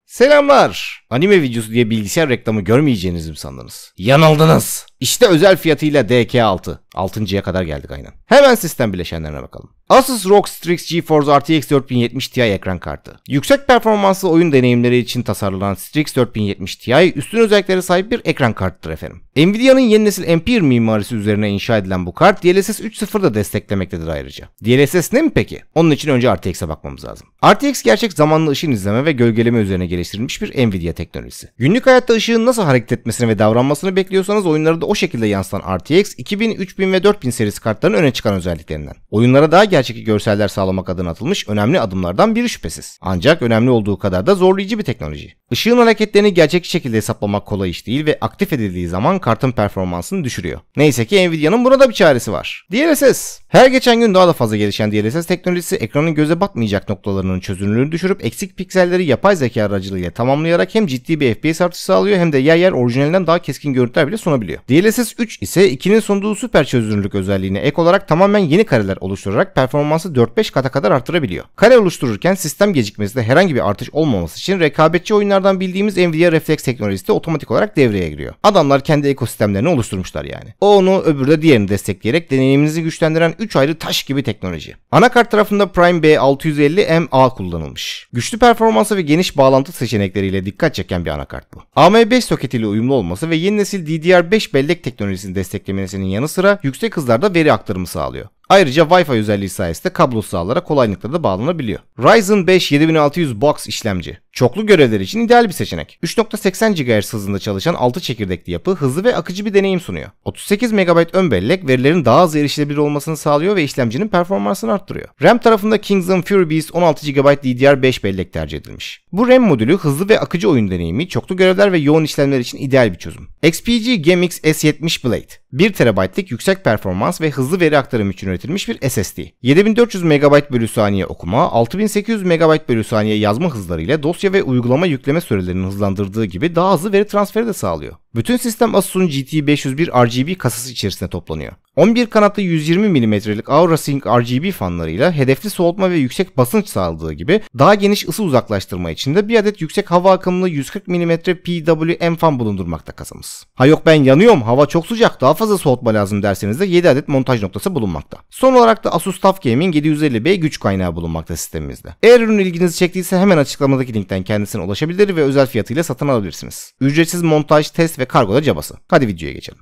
Selamlar. Anime videosu diye bilgisayar reklamı görmeyeceğinizi mi sandınız? Yanıldınız. İşte özel fiyatıyla DK6. 6.ya kadar geldik aynen. Hemen sistem bileşenlerine bakalım. Asus ROG Strix GeForce RTX 4070 Ti ekran kartı. Yüksek performanslı oyun deneyimleri için tasarlanan Strix 4070 Ti üstün özelliklere sahip bir ekran kartıdır efendim. Nvidia'nın yeni nesil Ampere mimarisi üzerine inşa edilen bu kart DLSS 3.0 da desteklemektedir ayrıca. DLSS ne mi peki? Onun için önce RTX'e bakmamız lazım. RTX gerçek zamanlı ışın izleme ve gölgeleme üzerine geliştirilmiş bir Nvidia teknolojisi. Günlük hayatta ışığın nasıl hareket etmesini ve davranmasını bekliyorsanız oyunları da o şekilde yansıtan RTX 2000, 3000 ve 4000 serisi kartların öne çıkan özelliklerinden. Oyunlara daha gerçekçi görseller sağlamak adına atılmış önemli adımlardan biri şüphesiz. Ancak önemli olduğu kadar da zorlayıcı bir teknoloji. Işığın hareketlerini gerçekçi şekilde hesaplamak kolay iş değil ve aktif edildiği zaman kartın performansını düşürüyor. Neyse ki Nvidia'nın buna da bir çaresi var. DLSS. Her geçen gün daha da fazla gelişen DLSS teknolojisi ekranın göze batmayacak noktalarının çözünürlüğünü düşürüp eksik pikselleri yapay zeka aracılığıyla tamamlayarak hem ciddi bir FPS artışı sağlıyor hem de yer yer orijinalinden daha keskin görüntüler bile sunabiliyor. DLSS 3 ise 2'nin sunduğu süper çözünürlük özelliğine ek olarak tamamen yeni kareler oluşturarak performansı 4-5 kata kadar arttırabiliyor. Kare oluştururken sistem gecikmesinde herhangi bir artış olmaması için rekabetçi oyunlardan bildiğimiz Nvidia Reflex teknolojisi de otomatik olarak devreye giriyor. Adamlar kendi ekosistemlerini oluşturmuşlar yani. O onu öbürü de diğerini destekleyerek deneyiminizi güçlendiren 3 ayrı taş gibi teknoloji. Anakart tarafında Prime B650MA kullanılmış. Güçlü performansı ve geniş bağlantı seçenekleriyle dikkat çeken bir anakart bu. AM5 soketiyle uyumlu olması ve yeni nesil DDR5 bellek teknolojisini desteklemesinin yanı sıra yüksek hızlarda veri aktarımı sağlıyor. Ayrıca Wi-Fi özelliği sayesinde kablosuz ağlara kolaylıkla da bağlanabiliyor. Ryzen 5 7600 Box işlemci. Çoklu görevler için ideal bir seçenek. 3.80 GHz hızında çalışan 6 çekirdekli yapı hızlı ve akıcı bir deneyim sunuyor. 38 MB ön bellek verilerin daha hızlı erişilebilir olmasını sağlıyor ve işlemcinin performansını arttırıyor. RAM tarafında Kingston Fury Beast 16 GB DDR5 bellek tercih edilmiş. Bu RAM modülü hızlı ve akıcı oyun deneyimi, çoklu görevler ve yoğun işlemler için ideal bir çözüm. XPG GMX S70 Blade 1 TB'lik yüksek performans ve hızlı veri aktarımı için üretilmiş bir SSD. 7400 MB bölü saniye okuma, 6800 MB bölü saniye yazma hızlarıyla dosya ve uygulama yükleme sürelerini hızlandırdığı gibi daha hızlı veri transferi de sağlıyor. Bütün sistem Asus'un GT501 RGB kasası içerisinde toplanıyor. 11 kanatlı 120 mm'lik Aura Sync RGB fanlarıyla hedefli soğutma ve yüksek basınç sağladığı gibi daha geniş ısı uzaklaştırma için de bir adet yüksek hava akımlı 140 mm PWM fan bulundurmakta kasamız. Ha yok ben yanıyorum, hava çok sıcak, daha fazla soğutma lazım derseniz de 7 adet montaj noktası bulunmakta. Son olarak da Asus TUF Gaming 750B güç kaynağı bulunmakta sistemimizde. Eğer ürün ilginizi çektiyse hemen açıklamadaki linkten kendisine ulaşabilir ve özel fiyatıyla satın alabilirsiniz. Ücretsiz montaj, test ve kargoda cabası. Hadi videoya geçelim.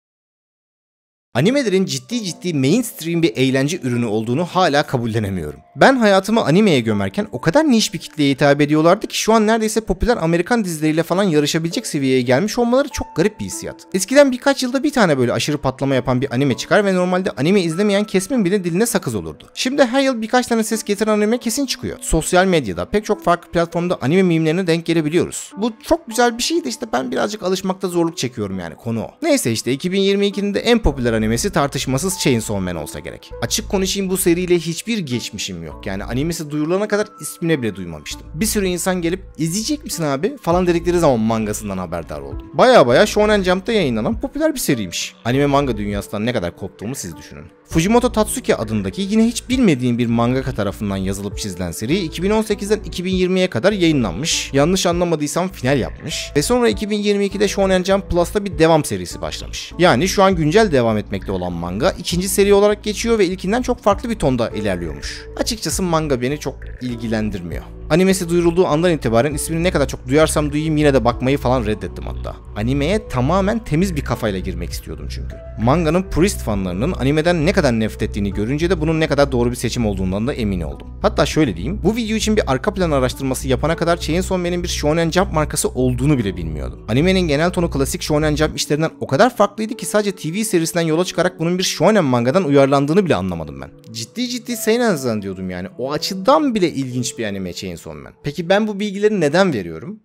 Animelerin ciddi mainstream bir eğlence ürünü olduğunu hala kabullenemiyorum. Ben hayatımı animeye gömerken o kadar niş bir kitleye hitap ediyorlardı ki şu an neredeyse popüler Amerikan dizileriyle falan yarışabilecek seviyeye gelmiş olmaları çok garip bir hissiyat. Eskiden birkaç yılda bir tane böyle aşırı patlama yapan bir anime çıkar ve normalde anime izlemeyen kesimin bile diline sakız olurdu. Şimdi her yıl birkaç tane ses getiren anime kesin çıkıyor. Sosyal medyada pek çok farklı platformda anime mimlerine denk gelebiliyoruz. Bu çok güzel bir şey de işte ben birazcık alışmakta zorluk çekiyorum yani, konu o. Neyse işte 2022'nin de en popüler animesi tartışmasız Chainsaw Man olsa gerek. Açık konuşayım, bu seriyle hiçbir geçmişim yok. Yani animesi duyurulana kadar ismine bile duymamıştım. Bir sürü insan gelip izleyecek misin abi falan dedikleri zaman mangasından haberdar oldum. Baya Shonen Jump'ta yayınlanan popüler bir seriymiş. Anime manga dünyasından ne kadar koptuğumu siz düşünün. Fujimoto Tatsuki adındaki yine hiç bilmediğim bir mangaka tarafından yazılıp çizilen seri 2018'den 2020'ye kadar yayınlanmış. Yanlış anlamadıysam final yapmış. Ve sonra 2022'de Shonen Jump Plus'ta bir devam serisi başlamış. Yani şu an güncel devam etmekte olan manga ikinci seri olarak geçiyor ve ilkinden çok farklı bir tonda ilerliyormuş. Açıkçası manga beni çok ilgilendirmiyor. Animesi duyurulduğu andan itibaren ismini ne kadar çok duyarsam duyayım yine de bakmayı falan reddettim hatta. Animeye tamamen temiz bir kafayla girmek istiyordum çünkü. Manganın purist fanlarının animeden ne kadar nefret ettiğini görünce de bunun ne kadar doğru bir seçim olduğundan da emin oldum. Hatta şöyle diyeyim, bu video için bir arka plan araştırması yapana kadar Chainsaw Man'in bir Shonen Jump markası olduğunu bile bilmiyordum. Animenin genel tonu klasik Shonen Jump işlerinden o kadar farklıydı ki sadece TV serisinden yola çıkarak bunun bir Shonen mangadan uyarlandığını bile anlamadım ben. Ciddi seinen zannediyordum yani. O açıdan bile ilginç bir anime Chainsaw Man. Peki ben bu bilgileri neden veriyorum?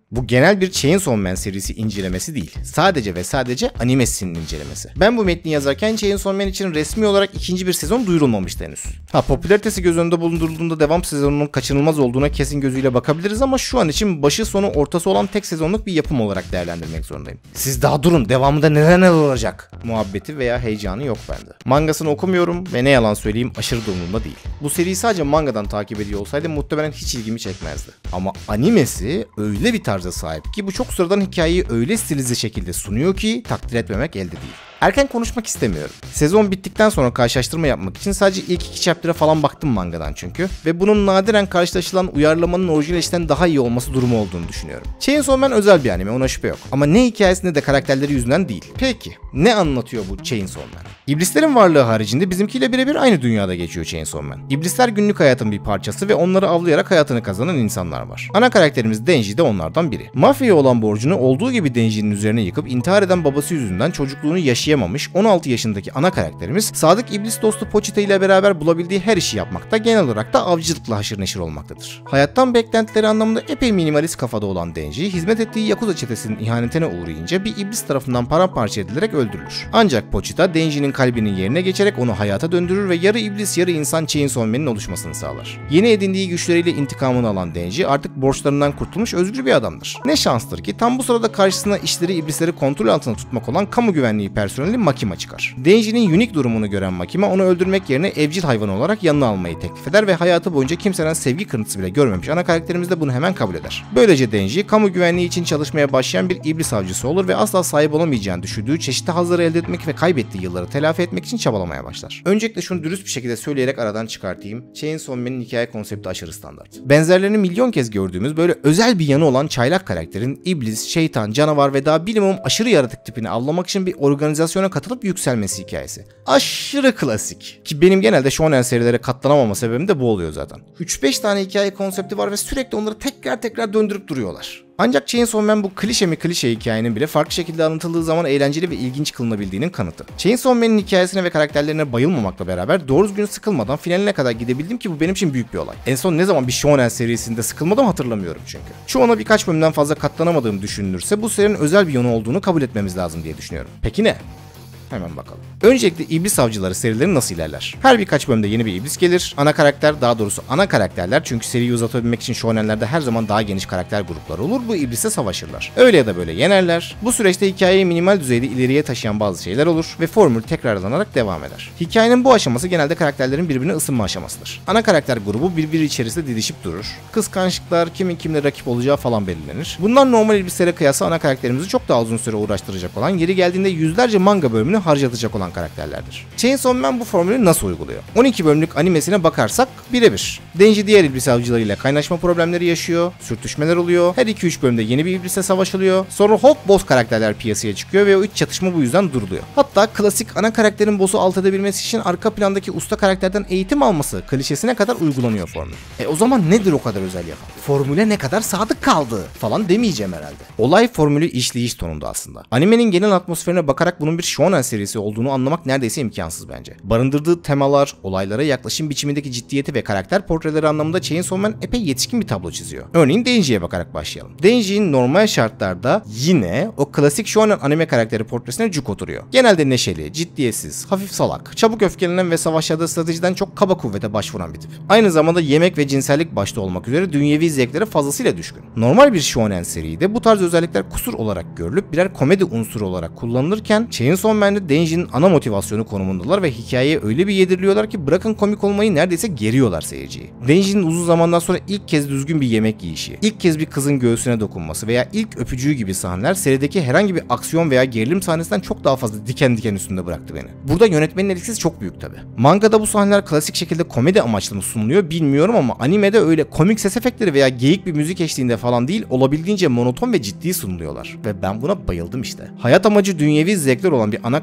Bu genel bir Chainsaw Man serisi incelemesi değil. Sadece ve sadece animesinin incelemesi. Ben bu metni yazarken Chainsaw Man için resmi olarak ikinci bir sezon duyurulmamıştı henüz. Popülaritesi göz önünde bulundurulduğunda devam sezonunun kaçınılmaz olduğuna kesin gözüyle bakabiliriz ama şu an için başı sonu ortası olan tek sezonluk bir yapım olarak değerlendirmek zorundayım. Siz daha durun, devamında neler olacak muhabbeti veya heyecanı yok bende. Mangasını okumuyorum ve ne yalan söyleyeyim aşırı durumunda değil. Bu seriyi sadece mangadan takip ediyor olsaydım muhtemelen hiç ilgimi çekmezdi. Ama animesi öyle bir tarza sahip ki bu çok sıradan hikayeyi öyle stilize şekilde sunuyor ki takdir etmemek elde değil. Erken konuşmak istemiyorum. Sezon bittikten sonra karşılaştırma yapmak için sadece ilk 2 chapter'a falan baktım mangadan çünkü. Ve bunun nadiren karşılaşılan uyarlamanın orijinal işten daha iyi olması durumu olduğunu düşünüyorum. Chainsaw Man özel bir anime, ona şüphe yok. Ama ne hikayesinde de karakterleri yüzünden değil. Peki, ne anlatıyor bu Chainsaw Man? İblislerin varlığı haricinde bizimkiyle birebir aynı dünyada geçiyor Chainsaw Man. İblisler günlük hayatın bir parçası ve onları avlayarak hayatını kazanan insanlar var. Ana karakterimiz Denji de onlardan biri. Mafyaya olan borcunu olduğu gibi Denji'nin üzerine yıkıp intihar eden babası yüzünden çocukluğunu yaşayamamış 16 yaşındaki ana karakterimiz sadık iblis dostu Pochita ile beraber bulabildiği her işi yapmakta, genel olarak da avcılıkla haşır neşir olmaktadır. Hayattan beklentileri anlamında epey minimalist kafada olan Denji, hizmet ettiği Yakuza çetesinin ihanetine uğrayınca bir iblis tarafından paramparça edilerek öldürülür. Ancak Pochita, Denji'nin kalbinin yerine geçerek onu hayata döndürür ve yarı iblis yarı insan Chainsaw Man'in oluşmasını sağlar. Yeni edindiği güçleriyle intikamını alan Denji artık borçlarından kurtulmuş özgür bir adamdır. Ne şanstır ki tam bu sırada karşısına işleri iblisleri kontrol altında tutmak olan kamu güvenliği personeli Makima çıkar. Denji'nin unik durumunu gören Makima onu öldürmek yerine evcil hayvan olarak yanına almayı teklif eder ve hayatı boyunca kimseden sevgi kırıntısı bile görmemiş ana karakterimiz de bunu hemen kabul eder. Böylece Denji kamu güvenliği için çalışmaya başlayan bir iblis avcısı olur ve asla sahip olamayacağını düşündüğü çeşitli hazları elde etmek ve kaybettiği yılları telafi etmek için çabalamaya başlar. Öncelikle şunu dürüst bir şekilde söyleyerek aradan çıkartayım. Chainsaw Man'in hikaye konsepti aşırı standart. Benzerlerini milyon kez gördüğümüz böyle özel bir yanı olan çaylak karakterin iblis, şeytan, canavar ve daha minimum aşırı yaratık tipini avlamak için bir organizasyona katılıp yükselmesi hikayesi. Aşırı klasik. Ki benim genelde shonen serilere katlanamama sebebim de bu oluyor zaten. 3-5 tane hikaye konsepti var ve sürekli onları tekrar döndürüp duruyorlar. Ancak Chainsaw Man bu klişe mi klişe hikayenin bile farklı şekilde anlatıldığı zaman eğlenceli ve ilginç kılınabildiğinin kanıtı. Chainsaw Man'in hikayesine ve karakterlerine bayılmamakla beraber doğru düzgün sıkılmadan finaline kadar gidebildim ki bu benim için büyük bir olay. En son ne zaman bir shonen serisinde sıkılmadım hatırlamıyorum çünkü. Şu ana birkaç bölümden fazla katlanamadığım düşünülürse bu serinin özel bir yönü olduğunu kabul etmemiz lazım diye düşünüyorum. Peki ne? Hemen bakalım. Öncelikle İblis Avcıları serileri nasıl ilerler? Her birkaç bölümde yeni bir iblis gelir. Ana karakter, daha doğrusu ana karakterler, çünkü seriyi uzatabilmek için shonenlerde her zaman daha geniş karakter grupları olur, bu iblisle savaşırlar. Öyle ya da böyle yenerler. Bu süreçte hikayeyi minimal düzeyde ileriye taşıyan bazı şeyler olur ve formül tekrarlanarak devam eder. Hikayenin bu aşaması genelde karakterlerin birbirine ısınma aşamasıdır. Ana karakter grubu birbiri içerisinde didişip durur. Kıskançlıklar, kimin kimle rakip olacağı falan belirlenir. Bunlar normal iblislere kıyasla ana karakterimizi çok daha uzun süre uğraştıracak olan, yeri geldiğinde yüzlerce manga bölümünü harcatacak olan karakterlerdir. Chainsaw Man bu formülü nasıl uyguluyor? 12 bölümlük animesine bakarsak birebir. Denji diğer iblis avcılarıyla kaynaşma problemleri yaşıyor, sürtüşmeler oluyor, her 2-3 bölümde yeni bir iblisle savaşılıyor, sonra hop boss karakterler piyasaya çıkıyor ve o iç çatışma bu yüzden duruluyor. Hatta klasik ana karakterin boss'u alt edebilmesi için arka plandaki usta karakterden eğitim alması klişesine kadar uygulanıyor formül. O zaman nedir o kadar özel yapan? Formüle ne kadar sadık kaldı falan demeyeceğim herhalde. Olay formülü işleyiş tonunda aslında. Animenin genel atmosferine bakarak bunun bir shonen serisi olduğunu anlamak neredeyse imkansız bence. Barındırdığı temalar, olaylara yaklaşım biçimindeki ciddiyeti ve karakter portreleri anlamında Chainsaw Man epey yetişkin bir tablo çiziyor. Örneğin Denji'ye bakarak başlayalım. Denji'nin normal şartlarda yine o klasik shonen anime karakteri portresine cuk oturuyor. Genelde neşeli, ciddiyetsiz, hafif salak, çabuk öfkelenen ve savaşlarda stratejiden çok kaba kuvvete başvuran bir tip. Aynı zamanda yemek ve cinsellik başta olmak üzere dünyevi zevklere fazlasıyla düşkün. Normal bir shonen seride bu tarz özellikler kusur olarak görülüp birer komedi unsuru olarak kullanılırken Chainsaw Man'de Denji'nin ana motivasyonu konumundalar ve hikayeye öyle bir yediriliyorlar ki bırakın komik olmayı neredeyse geriyorlar seyirciyi. Denji'nin uzun zamandan sonra ilk kez düzgün bir yemek yiyişi, ilk kez bir kızın göğsüne dokunması veya ilk öpücüğü gibi sahneler serideki herhangi bir aksiyon veya gerilim sahnesinden çok daha fazla diken diken üstünde bıraktı beni. Burada yönetmenin etkisi çok büyük tabi. Mangada bu sahneler klasik şekilde komedi amaçlı mı sunuluyor bilmiyorum ama animede öyle komik ses efektleri veya geyik bir müzik eşliğinde falan değil, olabildiğince monoton ve ciddi sunuluyorlar. Ve ben buna bayıldım işte. Hayat amacı dünyevi zevkler olan bir ana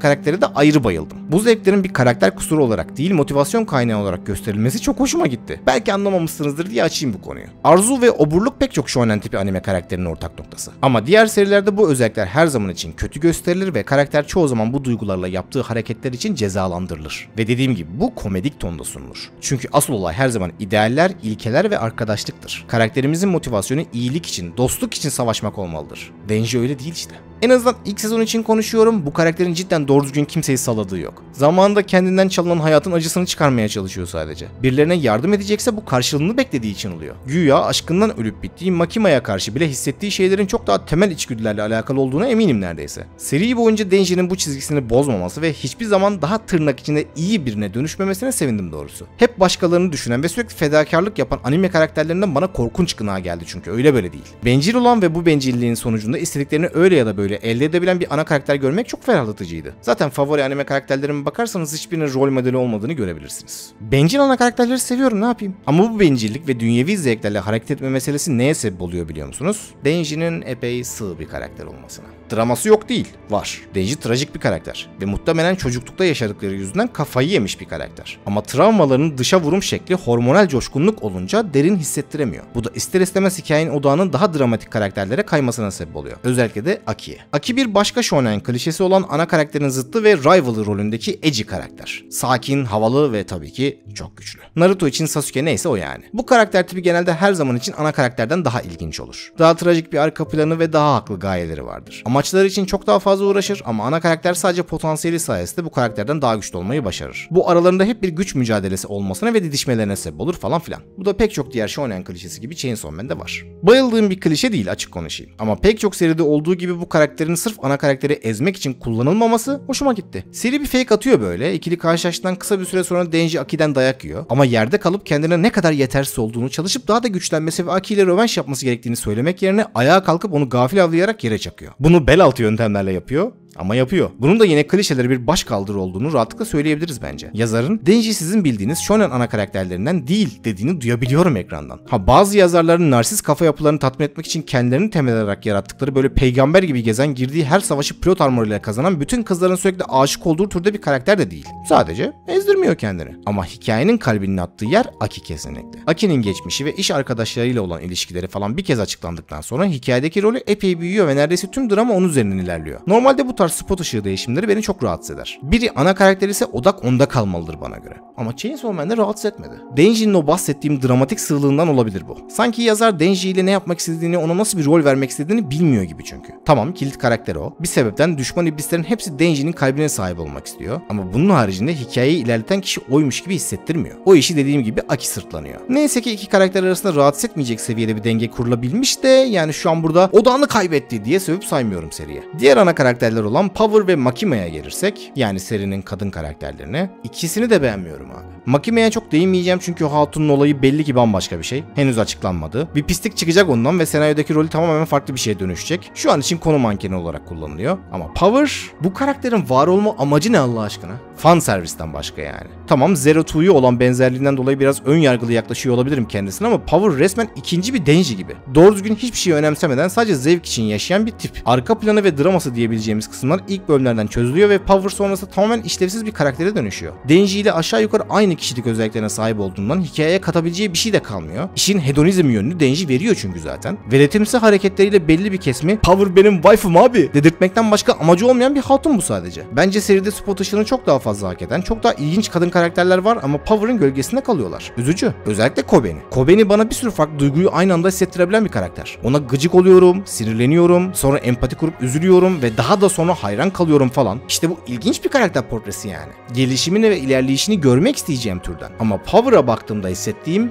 karaktere de ayrı bayıldım. Bu zevklerin bir karakter kusuru olarak değil, motivasyon kaynağı olarak gösterilmesi çok hoşuma gitti. Belki anlamamışsınızdır diye açayım bu konuyu. Arzu ve oburluk pek çok shonen tipi anime karakterinin ortak noktası. Ama diğer serilerde bu özellikler her zaman için kötü gösterilir ve karakter çoğu zaman bu duygularla yaptığı hareketler için cezalandırılır. Ve dediğim gibi bu komedik tonda sunulur. Çünkü asıl olay her zaman idealler, ilkeler ve arkadaşlıktır. Karakterimizin motivasyonu iyilik için, dostluk için savaşmak olmalıdır. Denji öyle değil işte. En azından ilk sezon için konuşuyorum. Bu karakterin cidden doğru düzgün kimseyi salladığı yok. Zamanında kendinden çalınan hayatın acısını çıkarmaya çalışıyor sadece. Birilerine yardım edecekse bu karşılığını beklediği için oluyor. Güya aşkından ölüp bittiği Makima'ya karşı bile hissettiği şeylerin çok daha temel içgüdülerle alakalı olduğuna eminim neredeyse. Seri boyunca Denji'nin bu çizgisini bozmaması ve hiçbir zaman daha tırnak içinde iyi birine dönüşmemesine sevindim doğrusu. Hep başkalarını düşünen ve sürekli fedakarlık yapan anime karakterlerinden bana korkunç gına geldi çünkü öyle böyle değil. Bencil olan ve bu bencilliğin sonucunda istediklerini öyle ya da böyle elde edebilen bir ana karakter görmek çok ferahlatıcıydı. Zaten favori anime karakterlerime bakarsanız hiçbirinin rol modeli olmadığını görebilirsiniz. Bencil ana karakterleri seviyorum, ne yapayım? Ama bu bencillik ve dünyevi zevklerle hareket etme meselesi neye sebep oluyor biliyor musunuz? Denji'nin epey sığ bir karakter olmasına. Draması yok değil, var. Denji trajik bir karakter ve muhtemelen çocuklukta yaşadıkları yüzünden kafayı yemiş bir karakter. Ama travmalarının dışa vurum şekli hormonal coşkunluk olunca derin hissettiremiyor. Bu da ister istemez hikayenin odağının daha dramatik karakterlere kaymasına sebep oluyor. Özellikle de Aki'ye. Aki bir başka shonen klişesi olan ana karakterin zıttı ve rival rolündeki edgy karakter. Sakin, havalı ve tabii ki çok güçlü. Naruto için Sasuke neyse o yani. Bu karakter tipi genelde her zaman için ana karakterden daha ilginç olur. Daha trajik bir arka planı ve daha haklı gayeleri vardır. Amaçları için çok daha fazla uğraşır ama ana karakter sadece potansiyeli sayesinde bu karakterden daha güçlü olmayı başarır. Bu aralarında hep bir güç mücadelesi olmasına ve didişmelerine sebep olur falan filan. Bu da pek çok diğer shonen klişesi gibi Chainsaw Man'de var. Bayıldığım bir klişe değil, açık konuşayım. Ama pek çok seride olduğu gibi bu karakterin sırf ana karakteri ezmek için kullanılmaması hoşuma gitti. Seri bir fake atıyor böyle. İkili karşılaştıktan kısa bir süre sonra Denji Aki'den dayak yiyor. Ama yerde kalıp kendine ne kadar yetersiz olduğunu, çalışıp daha da güçlenmesi ve Aki ile rövanş yapması gerektiğini söylemek yerine ayağa kalkıp onu gafil avlayarak yere çakıyor. Bunu bel altı yöntemlerle yapıyor. Ama yapıyor. Bunun da yine klişeleri bir başkaldırı olduğunu rahatlıkla söyleyebiliriz bence. Yazarın Denji sizin bildiğiniz shonen ana karakterlerinden değil dediğini duyabiliyorum ekrandan. Bazı yazarların narsist kafa yapılarını tatmin etmek için kendilerini temel olarak yarattıkları böyle peygamber gibi gezen, girdiği her savaşı plot armoruyla kazanan, bütün kızların sürekli aşık olduğu türde bir karakter de değil. Sadece ezdirmiyor kendini. Ama hikayenin kalbinin attığı yer Aki kesinlikle. Aki'nin geçmişi ve iş arkadaşlarıyla olan ilişkileri falan bir kez açıklandıktan sonra hikayedeki rolü epey büyüyor ve neredeyse tüm drama onun üzerinden ilerliyor. Normalde bu tarz spot ışığı değişimleri beni çok rahatsız eder. Biri ana karakter ise odak onda kalmalıdır bana göre. Ama Chainsaw Man'de rahatsız etmedi. Denji'nin o bahsettiğim dramatik sığlığından olabilir bu. Sanki yazar Denji ile ne yapmak istediğini, ona nasıl bir rol vermek istediğini bilmiyor gibi çünkü. Tamam, kilit karakter o. Bir sebepten düşman iblislerin hepsi Denji'nin kalbine sahip olmak istiyor. Ama bunun haricinde hikayeyi ilerleten kişi oymuş gibi hissettirmiyor. O işi dediğim gibi Aki sırtlanıyor. Neyse ki iki karakter arasında rahatsız etmeyecek seviyede bir denge kurulabilmiş de yani şu an burada odağını kaybetti diye sövüp saymıyorum seriye. Diğer ana karakterler olan Power ve Makima'ya gelirsek, yani serinin kadın karakterlerine, ikisini de beğenmiyorum abi. Makima'ya çok değinmeyeceğim çünkü o hatunun olayı belli ki bambaşka bir şey. Henüz açıklanmadı. Bir pislik çıkacak ondan ve senaryodaki rolü tamamen farklı bir şeye dönüşecek. Şu an için konu mankeni olarak kullanılıyor. Ama Power, bu karakterin var olma amacı ne Allah aşkına? Fan servisten başka yani. Tamam, Zero Two'yu olan benzerliğinden dolayı biraz ön yargılı yaklaşıyor olabilirim kendisine ama Power resmen ikinci bir Denji gibi. Doğru düzgün hiçbir şeyi önemsemeden sadece zevk için yaşayan bir tip. Arka planı ve draması diyebileceğimiz kısımlar ilk bölümlerden çözülüyor ve Power sonrası tamamen işlevsiz bir karaktere dönüşüyor. Denji ile aşağı yukarı aynı kişilik özelliklerine sahip olduğundan hikayeye katabileceği bir şey de kalmıyor. İşin hedonizm yönünü Denji veriyor çünkü zaten. Veletimsi hareketleriyle belli bir kesimi "Power benim wife'ım abi" dedirtmekten başka amacı olmayan bir hatun bu sadece. Bence seride spot ışığını çok daha fazla hak eden, çok daha ilginç kadın karakterler var ama Power'ın gölgesinde kalıyorlar. Üzücü. Özellikle Kobeni. Kobeni bana bir sürü farklı duyguyu aynı anda hissettirebilen bir karakter. Ona gıcık oluyorum, sinirleniyorum, sonra empati kurup üzülüyorum ve daha da sonra hayran kalıyorum falan. İşte bu ilginç bir karakter portresi yani. Gelişimini ve ilerleyişini görmek isteyeceğim türden. Ama Power'a baktığımda hissettiğim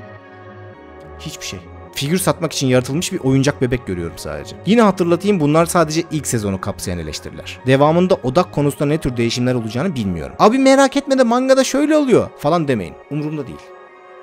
hiçbir şey. Figür satmak için yaratılmış bir oyuncak bebek görüyorum sadece. Yine hatırlatayım, bunlar sadece ilk sezonu kapsayan eleştiriler. Devamında odak konusunda ne tür değişimler olacağını bilmiyorum. Abi merak etme de mangada şöyle oluyor falan demeyin. Umurumda değil.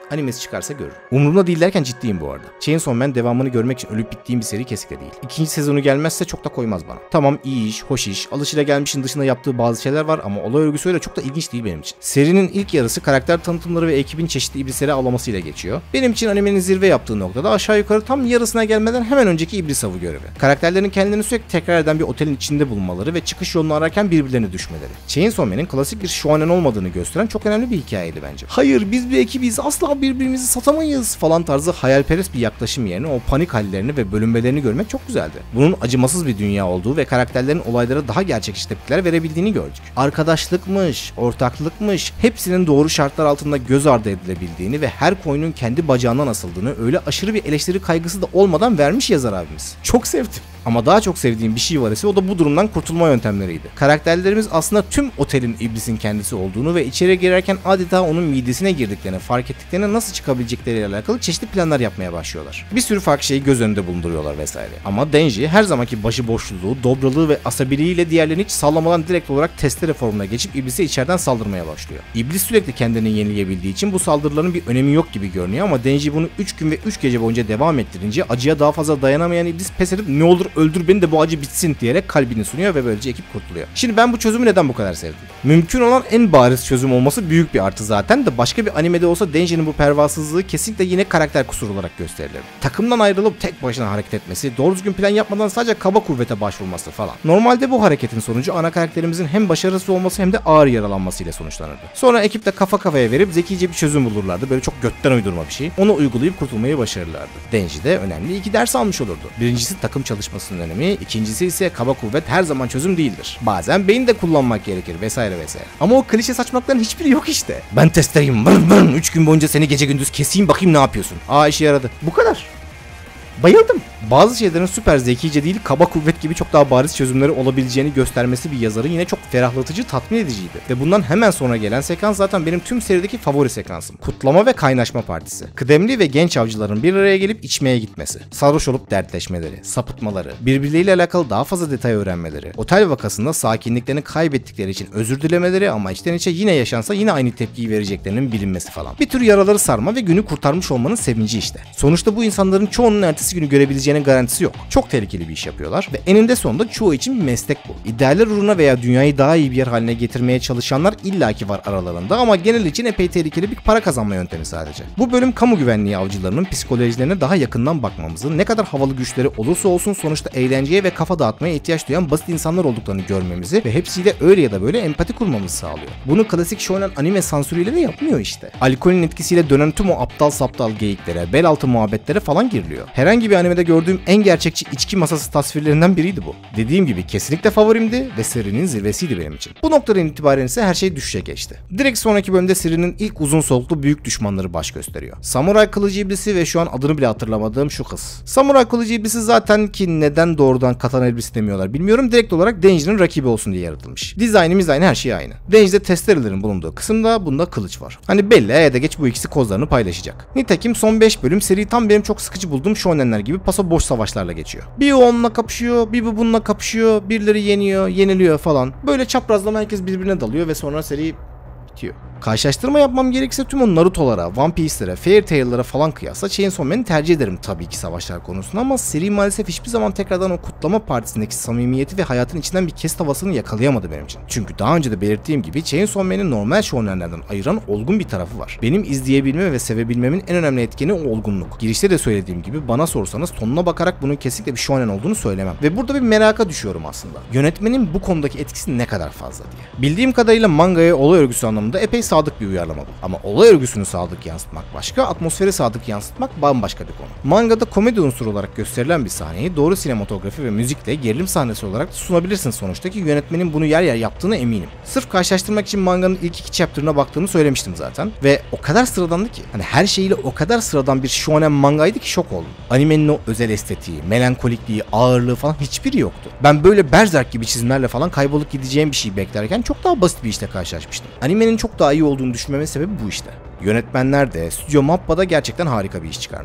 animesi çıkarsa görürüm. Umurumda değil derken ciddiyim bu arada. Chainsaw Man devamını görmek için ölüp bittiğim bir seri kesinlikle değil. İkinci sezonu gelmezse çok da koymaz bana. Tamam, iyi iş, hoş iş, alışılagelmişin dışında yaptığı bazı şeyler var ama olay örgüsü öyle çok da ilginç değil benim için. Serinin ilk yarısı karakter tanıtımları ve ekibin çeşitli iblisleri avlamasıyla geçiyor. Benim için animenin zirve yaptığı noktada aşağı yukarı tam yarısına gelmeden hemen önceki iblis avı görevi. Karakterlerin kendilerini sürekli tekrar eden bir otelin içinde bulmaları ve çıkış yolunu ararken birbirlerine düşmeleri. Chainsaw Man'in klasik bir shonen olmadığını gösteren çok önemli bir hikayeydi bence. Hayır, biz bir ekibiz, asla birbirimizi satamayız falan tarzı hayalperest bir yaklaşım yerine o panik hallerini ve bölünmelerini görmek çok güzeldi. Bunun acımasız bir dünya olduğu ve karakterlerin olaylara daha gerçekçi tepkiler verebildiğini gördük. Arkadaşlıkmış, ortaklıkmış, hepsinin doğru şartlar altında göz ardı edilebildiğini ve her koyunun kendi bacağından asıldığını öyle aşırı bir eleştiri kaygısı da olmadan vermiş yazar abimiz. Çok sevdim. Ama daha çok sevdiğim bir şey var ise o da bu durumdan kurtulma yöntemleriydi. Karakterlerimiz aslında tüm otelin iblisin kendisi olduğunu ve içeri girerken adeta onun midesine girdiklerini fark ettiklerine nasıl çıkabilecekleriyle alakalı çeşitli planlar yapmaya başlıyorlar. Bir sürü farklı şeyi göz önünde bulunduruyorlar vesaire. Ama Denji her zamanki başıboşluluğu, dobralığı ve asabiliğiyle diğerlerini hiç sallamadan direkt olarak testere formuna geçip iblise içeriden saldırmaya başlıyor. İblis sürekli kendini yenileyebildiği için bu saldırıların bir önemi yok gibi görünüyor ama Denji bunu 3 gün ve 3 gece boyunca devam ettirince acıya daha fazla dayanamayan iblis pes edip ne olur öldür beni de bu acı bitsin diyerek kalbini sunuyor ve böylece ekip kurtuluyor. Şimdi ben bu çözümü neden bu kadar sevdim? Mümkün olan en bariz çözüm olması büyük bir artı zaten de başka bir animede olsa Denji'nin bu pervasızlığı kesinlikle yine karakter kusuru olarak gösterilir. Takımdan ayrılıp tek başına hareket etmesi, doğru düzgün plan yapmadan sadece kaba kuvvete başvurması falan. Normalde bu hareketin sonucu ana karakterimizin hem başarısız olması hem de ağır yaralanmasıyla sonuçlanırdı. Sonra ekipte kafa kafaya verip zekice bir çözüm bulurlardı. Böyle çok götten uydurma bir şey. Onu uygulayıp kurtulmayı başarırlardı. Denji de önemli 2 ders almış olurdu. Birincisi takım çalışmasının önemi, ikincisi ise kaba kuvvet her zaman çözüm değildir. Bazen beyin de kullanmak gerekir vesaire vesaire. Ama o klişe saçmalıkların hiçbiri yok işte. Ben testereyim, 3 gün boyunca seni gece gündüz keseyim bakayım ne yapıyorsun. Aa, işe yaradı. Bu kadar. Bayıldım. Bazı şeylerin süper zekice değil, kaba kuvvet gibi çok daha bariz çözümleri olabileceğini göstermesi bir yazarı yine çok ferahlatıcı, tatmin ediciydi. Ve bundan hemen sonra gelen sekans zaten benim tüm serideki favori sekansım. Kutlama ve kaynaşma partisi. Kıdemli ve genç avcıların bir araya gelip içmeye gitmesi. Sarhoş olup dertleşmeleri, sapıtmaları, birbirleriyle alakalı daha fazla detay öğrenmeleri. Otel vakasında sakinliklerini kaybettikleri için özür dilemeleri ama içten içe yine yaşansa yine aynı tepkiyi vereceklerinin bilinmesi falan. Bir tür yaraları sarma ve günü kurtarmış olmanın sevinci işte. Sonuçta bu insanların çoğunun ertesi günü görebileceğinin garantisi yok. Çok tehlikeli bir iş yapıyorlar ve eninde sonunda çoğu için bir meslek bu. İdealler uğruna veya dünyayı daha iyi bir yer haline getirmeye çalışanlar illaki var aralarında ama genel için epey tehlikeli bir para kazanma yöntemi sadece. Bu bölüm kamu güvenliği avcılarının psikolojilerine daha yakından bakmamızı, ne kadar havalı güçleri olursa olsun sonuçta eğlenceye ve kafa dağıtmaya ihtiyaç duyan basit insanlar olduklarını görmemizi ve hepsiyle öyle ya da böyle empati kurmamızı sağlıyor. Bunu klasik shonen anime sansürüyle de yapmıyor işte. Alkolün etkisiyle dönen tüm o aptal saptal geyiklere, bel altı muhabbetlere falan giriliyor. Herhangi bir animede gördüğüm en gerçekçi içki masası tasvirlerinden biriydi bu. Dediğim gibi kesinlikle favorimdi ve serinin zirvesiydi benim için. Bu noktadan itibaren ise her şey düşüşe geçti. Direkt sonraki bölümde serinin ilk uzun soluklu büyük düşmanları baş gösteriyor. Samuray kılıcı iblisi ve şu an adını bile hatırlamadığım şu kız. Samuray kılıcı iblisi zaten ki neden doğrudan katana iblisi demiyorlar bilmiyorum. Direkt olarak Denji'nin rakibi olsun diye yaratılmış. Dizaynı her şey aynı. Denji'de testerelerin bulunduğu kısımda bunda kılıç var. Hani belli ya da geç bu ikisi kozlarını paylaşacak. Nitekim son 5 bölüm seri tam benim çok sıkıcı bulduğum shonenler gibi paso boş savaşlarla geçiyor. Bir o onunla kapışıyor, bir bu bununla kapışıyor, birileri yeniyor, yeniliyor falan. Böyle çaprazlama herkes birbirine dalıyor ve sonra seri bitiyor. Karşılaştırma yapmam gerekirse tüm o Naruto'lara, One Piece'lere, Fairy Tail'lara falan kıyasla Chainsaw Man'i tercih ederim tabii ki savaşlar konusunda ama seri maalesef hiçbir zaman tekrardan o kutlama partisindeki samimiyeti ve hayatın içinden bir kest havasını yakalayamadı benim için. Çünkü daha önce de belirttiğim gibi Chainsaw Man'i normal shonenlerden ayıran olgun bir tarafı var. Benim izleyebilme ve sevebilmemin en önemli etkeni o olgunluk. Girişte de söylediğim gibi bana sorsanız tonuna bakarak bunun kesinlikle bir shonen olduğunu söylemem. Ve burada bir meraka düşüyorum aslında. Yönetmenin bu konudaki etkisi ne kadar fazla diye. Bildiğim kadarıyla mangaya olay örgüsü anlamında epey sadık bir uyarlama bu. Ama olay örgüsünü sadık yansıtmak başka, atmosferi sadık yansıtmak bambaşka bir konu. Mangada komedi unsuru olarak gösterilen bir sahneyi doğru sinematografi ve müzikle gerilim sahnesi olarak sunabilirsin sonuçta ki yönetmenin bunu yer yer yaptığına eminim. Sırf karşılaştırmak için manganın ilk 2 chapter'ına baktığımı söylemiştim zaten ve o kadar sıradandı ki hani her şeyiyle o kadar sıradan bir shonen mangaydı ki şok oldum. Animenin o özel estetiği, melankolikliği, ağırlığı falan hiçbiri yoktu. Ben böyle Berserk gibi çizimlerle falan kaybolup gideceğim bir şey beklerken çok daha basit bir işle karşılaşmıştım. Animenin çok daha iyi olduğunu düşünmemin sebebi bu işte. Yönetmenler de, Stüdyo Mappa'da gerçekten harika bir iş çıkarmış.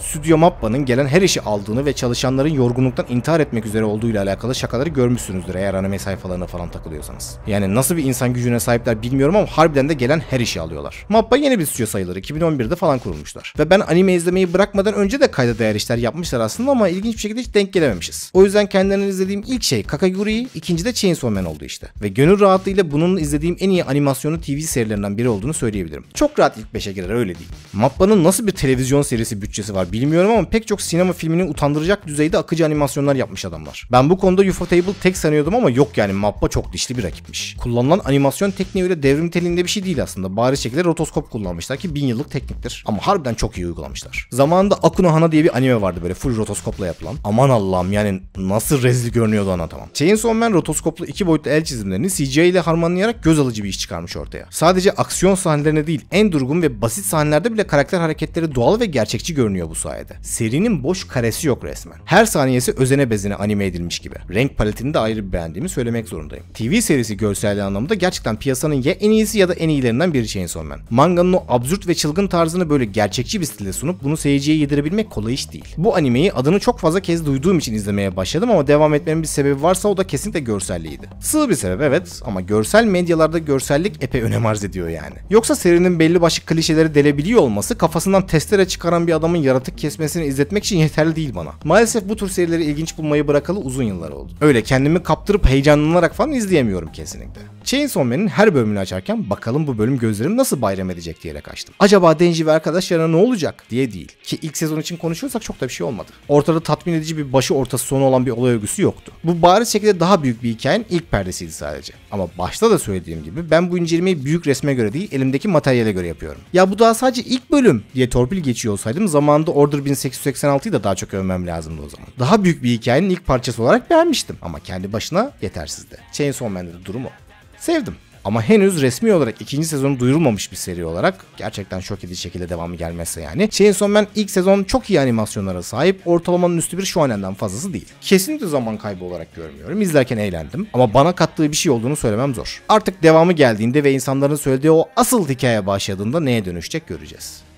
Stüdyo Mappa'nın gelen her işi aldığını ve çalışanların yorgunluktan intihar etmek üzere olduğuyla alakalı şakaları görmüşsünüzdür eğer anime sayfalarına falan takılıyorsanız. Yani nasıl bir insan gücüne sahipler bilmiyorum ama harbiden de gelen her işi alıyorlar. Mappa yeni bir stüdyo sayılır. 2011'de falan kurulmuşlar. Ve ben anime izlemeyi bırakmadan önce de kayda değer işler yapmışlar aslında ama ilginç bir şekilde hiç denk gelememişiz. O yüzden kendilerinden izlediğim ilk şey Kakegurui, ikinci de Chainsaw Man oldu işte. Ve gönül rahatlığıyla bunun izlediğim en iyi animasyonu TV serilerinden biri olduğunu söyleyebilirim. Çok rahat ilk 5'e girer, öyle değil. Mappa'nın nasıl bir televizyon serisi bütçesi var bilmiyorum ama pek çok sinema filmini utandıracak düzeyde akıcı animasyonlar yapmış adamlar. Ben bu konuda Ufotable tek sanıyordum ama yok yani, Mappa çok dişli bir rakipmiş. Kullanılan animasyon tekniği öyle devrim niteliğinde bir şey değil aslında. Bariz şekilde rotoskop kullanmışlar ki 1000 yıllık tekniktir. Ama harbiden çok iyi uygulamışlar. Zamanında Akuno Hana diye bir anime vardı böyle full rotoskopla yapılan. Aman Allah'ım, yani nasıl rezil görünüyordu anlatamam. Chainsaw Man rotoskoplu 2 boyutlu el çizimlerini CGI ile harmanlayarak göz alıcı bir iş çıkarmış ortaya. Sadece aksiyon sahnelerine değil, en durgun ve basit sahnelerde bile karakter hareketleri doğal ve gerçekçi görünüyor bu sayede. Serinin boş karesi yok resmen. Her saniyesi özene bezene anime edilmiş gibi. Renk paletini de ayrı bir beğendiğimi söylemek zorundayım. TV serisi görselliği anlamında gerçekten piyasanın ya en iyisi ya da en iyilerinden biri Chainsaw Man. Manganın o absürt ve çılgın tarzını böyle gerçekçi bir stilde sunup bunu seyirciye yedirebilmek kolay iş değil. Bu animeyi adını çok fazla kez duyduğum için izlemeye başladım ama devam etmemin bir sebebi varsa o da kesinlikle görselliğiydi. Sığ bir sebep evet ama görsel medyalarda görsellik epey önem arz ediyor yani. Yoksa serinin belli başlı klişeleri delebiliyor olması kafasından testere çıkaran bir adamın yaratık kesmesini izletmek için yeterli değil bana. Maalesef bu tür serileri ilginç bulmayı bırakalı uzun yıllar oldu. Öyle kendimi kaptırıp heyecanlanarak falan izleyemiyorum kesinlikle. Chainsaw Man'in her bölümünü açarken bakalım bu bölüm gözlerim nasıl bayram edecek diyerek açtım. Acaba Denji ve arkadaşlarına ne olacak diye değil. Ki ilk sezon için konuşuyorsak çok da bir şey olmadı. Ortada tatmin edici bir başı ortası sonu olan bir olay örgüsü yoktu. Bu bariz şekilde daha büyük bir hikayenin ilk perdesiydi sadece. Ama başta da söylediğim gibi ben bu incelemeyi büyük resme göre değil elimdeki materyale göre yapıyorum. Ya bu daha sadece ilk bölüm diye torpil geçiyor olsaydım zamanında Order 1886'yı da daha çok övmem lazımdı o zaman. Daha büyük bir hikayenin ilk parçası olarak beğenmiştim ama kendi başına yetersizdi. Chainsaw Man'de de durum o. Sevdim. Ama henüz resmi olarak ikinci sezonu duyurulmamış bir seri olarak gerçekten şok edici şekilde devamı gelmezse yani. Chainsaw Man ilk sezon çok iyi animasyonlara sahip, ortalamanın üstü bir shonen'den fazlası değil. Kesinlikle zaman kaybı olarak görmüyorum. İzlerken eğlendim ama bana kattığı bir şey olduğunu söylemem zor. Artık devamı geldiğinde ve insanların söylediği o asıl hikaye başladığında neye dönüşecek göreceğiz.